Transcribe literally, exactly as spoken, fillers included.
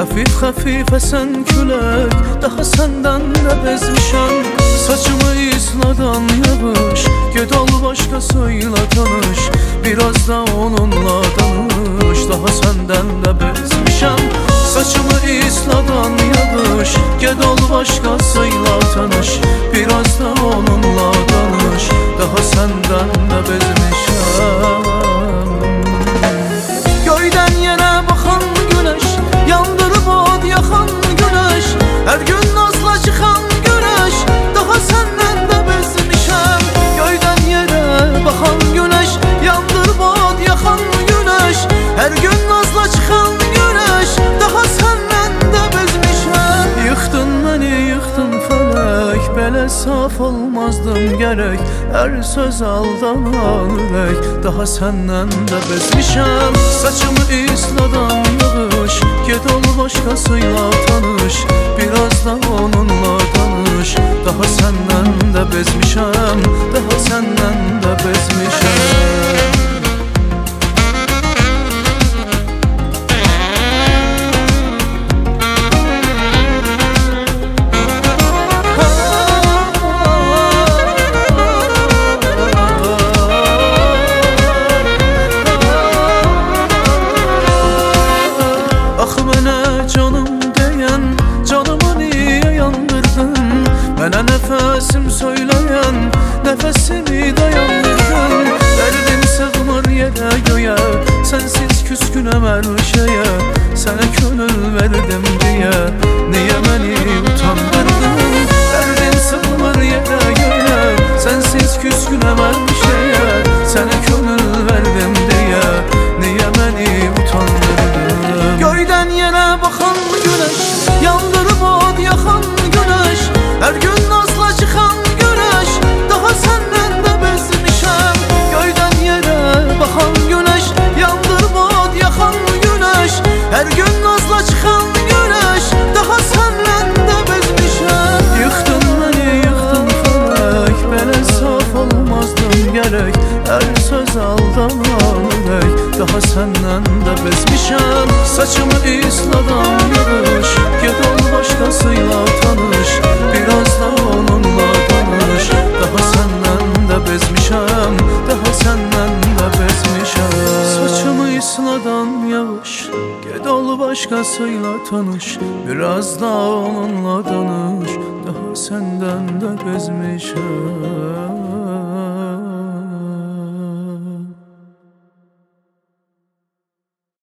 Hafif hafif esen külək, daha səndən də bezmişəm. Saçımı isladan yağış, get al başqasıyla tanış. Biraz da onunla danış, daha səndən də bezmişəm. Saçımı isladan yağış, get al başqasıyla tanış. Biraz da onunla danış, daha səndən də bezmişəm. Göydən yerə baxan güneş, yandırıb od yaxan güneş. Hər gün nazla çıxan güneş, daha səndən də bezmişəm. Göydən yerə baxan güneş, yandırıb od yaxan güneş. Hər gün nazla çıxan güneş, daha səndən də bezmişəm. Yıxdın məni, yıxdın fələk, belə saf olmazdım gərək. Hər söz aldanan ürək, daha səndən də bezmişəm. Saçımı isladan yağış, get ol başqasıyla tanış. Biraz da onunla danış, daha səndən də bezmişəm. Daha səndən də bezmişəm. Mənə nəfəsim söyləyən, nəfəsimi dayandırdın. Dərdim sığmır yerə göyə, sənsiz küskünəm hər şeyə. Sənə könül verdim deyə, niyə məni utandırdın? Dərdim sığmır yerə göyə, sənsiz küskünəm hər şeyə. Sənə könül verdim deyə, niyə məni utandırdın? Göydən yerə baxan güneş, yandırıb od yaxan güneş. Hər gün nazla çıxan güneş, daha səndən də bezmişəm. Göydən yerə baxan güneş, yandırıb od yaxan güneş. Hər gün nazla çıxan güneş, daha səndən də bezmişəm. Yıxdın məni, yıxdın fələk, belə saf olmazdım gərək. Hər söz aldanan ürək, daha səndən də bezmişəm. Saçımı isladan yağış, get ol başqasıyla tanış. Biraz da onunla danış, daha səndən də bezmişəm. Daha səndən də bezmişəm. Saçımı isladan yağış, get ol başqasıyla tanış. Biraz da onunla danış, daha səndən də bezmişəm.